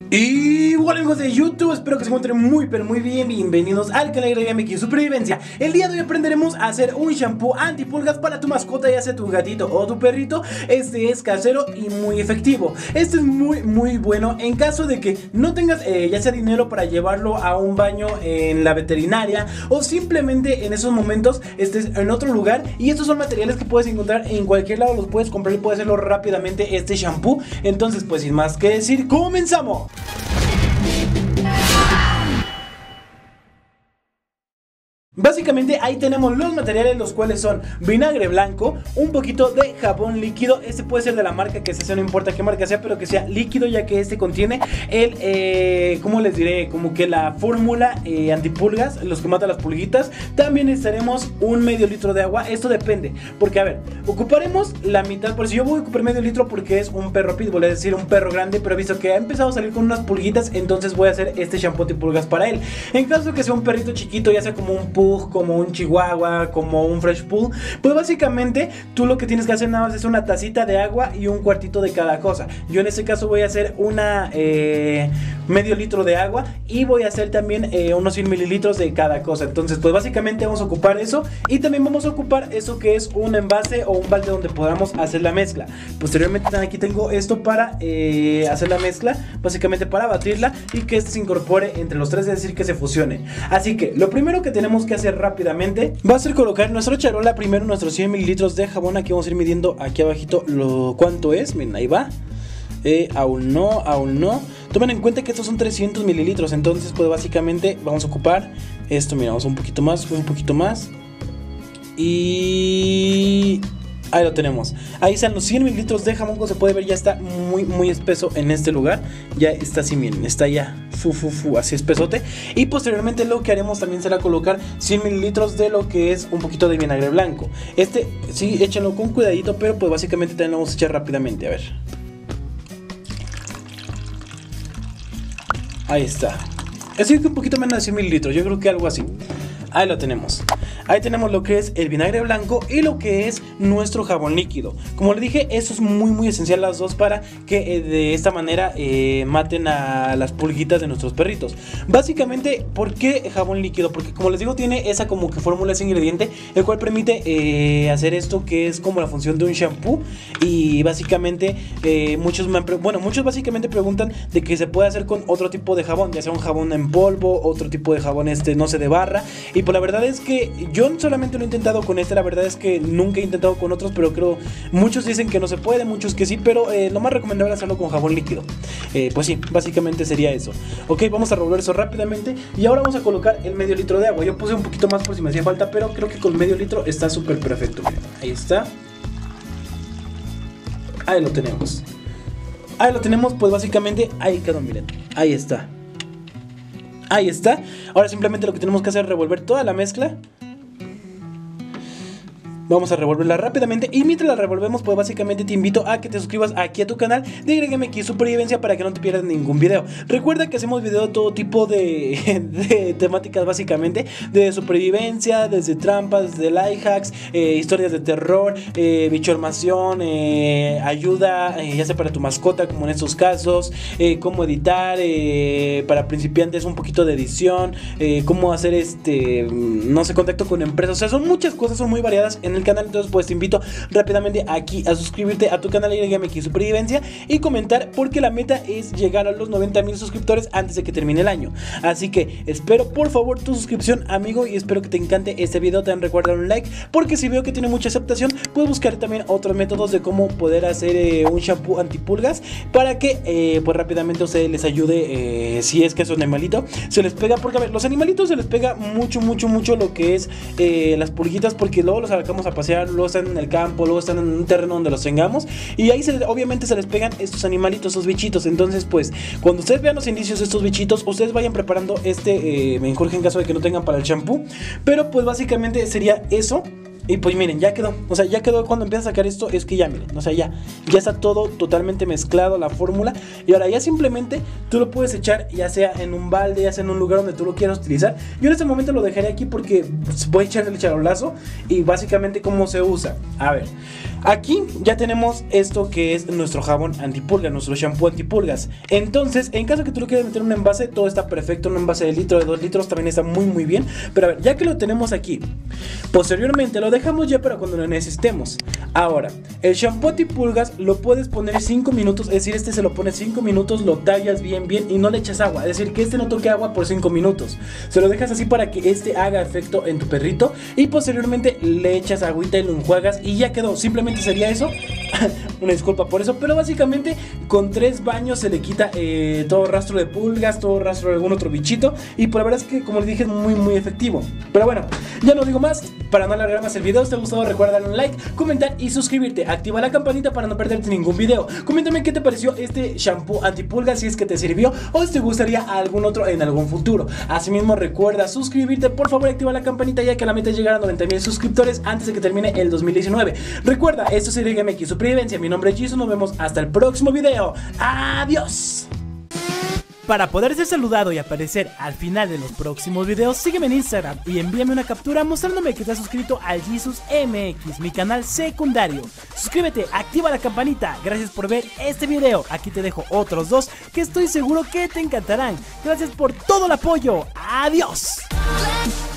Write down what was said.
Y bueno, amigos de YouTube, espero que se encuentren muy pero muy bien. Bienvenidos al canal de GameX Supervivencia. El día de hoy aprenderemos a hacer un shampoo antipulgas para tu mascota, ya sea tu gatito o tu perrito. Este es casero y muy efectivo. Este es muy bueno en caso de que no tengas ya sea dinero para llevarlo a un baño en la veterinaria, o simplemente en esos momentos estés en otro lugar. Y estos son materiales que puedes encontrar en cualquier lado, los puedes comprar y puedes hacerlo rápidamente este shampoo. Entonces pues sin más que decir, ¡comenzamos! Básicamente ahí tenemos los materiales, los cuales son vinagre blanco, un poquito de jabón líquido. Este puede ser de la marca que sea, no importa qué marca sea, pero que sea líquido, ya que este contiene el, ¿cómo les diré? Como que la fórmula antipulgas, los que matan las pulguitas. También necesitaremos un medio litro de agua. Esto depende, porque a ver, ocuparemos la mitad. Por si yo voy a ocupar medio litro porque es un perro pitbull, es decir, un perro grande, pero he visto que ha empezado a salir con unas pulguitas, entonces voy a hacer este shampoo antipulgas para él. En caso que sea un perrito chiquito, ya sea como un pug, como un chihuahua, como un fresh poodle, pues básicamente tú lo que tienes que hacer nada más es una tacita de agua y un cuartito de cada cosa. Yo en este caso voy a hacer una medio litro de agua, y voy a hacer también unos 100 mililitros de cada cosa. Entonces pues básicamente vamos a ocupar eso, y también vamos a ocupar eso que es un envase o un balde donde podamos hacer la mezcla. Posteriormente aquí tengo esto para hacer la mezcla, básicamente para batirla y que este se incorpore entre los tres, es decir, que se fusione. Así que lo primero que tenemos que hacer rápidamente va a ser colocar en nuestra charola primero nuestros 100 mililitros de jabón. Aquí vamos a ir midiendo aquí abajito cuánto es. Miren, ahí va. Aún no. Tomen en cuenta que estos son 300 mililitros. Entonces pues básicamente vamos a ocupar esto. Mira, vamos un poquito más. Y ahí lo tenemos. Ahí están los 100 mililitros de jabón. Como se puede ver, ya está muy espeso en este lugar. Ya está así, miren, está ya así espesote. Y posteriormente lo que haremos también será colocar 100 mililitros de lo que es un poquito de vinagre blanco. Este sí, échenlo con cuidadito, pero pues básicamente también lo vamos a echar rápidamente. A ver, ahí está. Así que un poquito menos de 100 mililitros, yo creo que algo así. Ahí lo tenemos. Ahí tenemos lo que es el vinagre blanco y lo que es nuestro jabón líquido. Como les dije, eso es muy esencial, las dos, para que de esta manera maten a las pulguitas de nuestros perritos. Básicamente, ¿por qué jabón líquido? Porque como les digo, tiene esa como que fórmula, ese ingrediente, el cual permite hacer esto, que es como la función de un shampoo. Y básicamente muchos básicamente preguntan de que se puede hacer con otro tipo de jabón, ya sea un jabón en polvo, otro tipo de jabón no sé, de barra. Y pues la verdad es que yo solamente lo he intentado con la verdad es que nunca he intentado con otros, pero creo, muchos dicen que no se puede, muchos que sí, pero lo más recomendable es hacerlo con jabón líquido. Pues sí, básicamente sería eso. Ok, vamos a revolver eso rápidamente, y ahora vamos a colocar el medio litro de agua. Yo puse un poquito más por si me hacía falta, pero creo que con medio litro está súper perfecto. Ahí está. Ahí lo tenemos. Pues básicamente ahí quedó, miren. Ahí está. Ahora simplemente lo que tenemos que hacer es revolver toda la mezcla. Vamos a revolverla rápidamente, y mientras la revolvemos pues básicamente te invito a que te suscribas aquí a tu canal de GameX Supervivencia para que no te pierdas ningún video. Recuerda que hacemos videos de todo tipo de temáticas, básicamente de supervivencia, desde trampas, desde life hacks, historias de terror, bichormación, ayuda ya sea para tu mascota, como en estos casos, cómo editar, para principiantes un poquito de edición, cómo hacer no sé, contacto con empresas. O sea, son muchas cosas, son muy variadas en el canal. Entonces pues te invito rápidamente aquí a suscribirte a tu canal de GameX Supervivencia y comentar, porque la meta es llegar a los 90,000 suscriptores antes de que termine el año. Así que espero por favor tu suscripción, amigo, y espero que te encante este video. También recuerda un like, porque si veo que tiene mucha aceptación, puedo buscar también otros métodos de cómo poder hacer un shampoo antipulgas, para que pues rápidamente a ustedes les ayude. Si es que a su animalito se les pega, porque a ver, los animalitos se les pega mucho lo que es las pulguitas, porque luego los sacamos a pasear, luego están en el campo, luego están en un terreno donde los tengamos, y ahí obviamente se les pegan estos animalitos, estos bichitos. Entonces pues cuando ustedes vean los indicios de estos bichitos, ustedes vayan preparando mejor en caso de que no tengan para el shampoo. Pero pues básicamente sería eso. Y pues miren, ya quedó. O sea, ya quedó. Cuando empieza a sacar esto, es que ya miren, o sea, ya está todo totalmente mezclado, la fórmula. Y ahora ya simplemente tú lo puedes echar, ya sea en un balde, ya sea en un lugar donde tú lo quieras utilizar. Yo en este momento lo dejaré aquí porque pues, voy a echar el charolazo. Y básicamente cómo se usa. A ver, Aquí ya tenemos esto que es nuestro jabón antipulgas, nuestro shampoo antipulgas. Entonces, en caso que tú lo quieras meter en un envase, todo está perfecto. Un envase de litro, de 2 litros también está muy bien. Pero a ver, ya que lo tenemos aquí, posteriormente lo dejamos ya para cuando lo necesitemos. Ahora, el shampoo antipulgas lo puedes poner 5 minutos. Es decir, este se lo pones 5 minutos, lo tallas bien y no le echas agua. Es decir, que este no toque agua por 5 minutos. Se lo dejas así para que este haga efecto en tu perrito. Y posteriormente le echas agüita y lo enjuagas y ya quedó. Simplemente sería eso. Una disculpa por eso, pero básicamente con 3 baños se le quita todo rastro de pulgas, todo rastro de algún otro bichito. Y por la verdad es que, como les dije, es muy efectivo. Pero bueno, ya no digo más. Para no alargar más el video, si te ha gustado, recuerda darle un like, comentar y suscribirte. Activa la campanita para no perderte ningún video. Coméntame qué te pareció este shampoo antipulgas, si es que te sirvió o si te gustaría algún otro en algún futuro. Asimismo, recuerda suscribirte, por favor, activa la campanita, ya que la meta es llegar a 90,000 suscriptores antes de que termine el 2019. Recuerda, esto es YGMX Supervivencia. Mi nombre es Jesus, nos vemos hasta el próximo video. ¡Adiós! Para poder ser saludado y aparecer al final de los próximos videos, sígueme en Instagram y envíame una captura mostrándome que te has suscrito al Jesus MX, mi canal secundario. Suscríbete, activa la campanita. Gracias por ver este video. Aquí te dejo otros 2 que estoy seguro que te encantarán. Gracias por todo el apoyo. ¡Adiós!